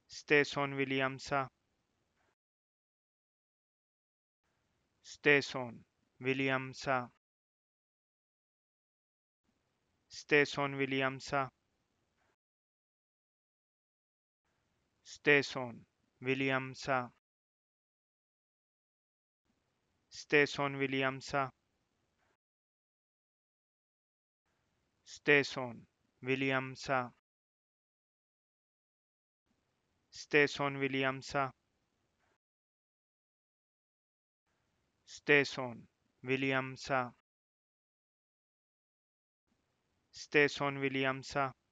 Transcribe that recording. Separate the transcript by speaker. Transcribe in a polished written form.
Speaker 1: Stason Williamssr. Stason Williamssr. Stason Williamssr. Stason Williamssr. Stason Williamssr. Stason Williamssr. Stason Williamssr. Stason Williamssr. Stason Williamssr.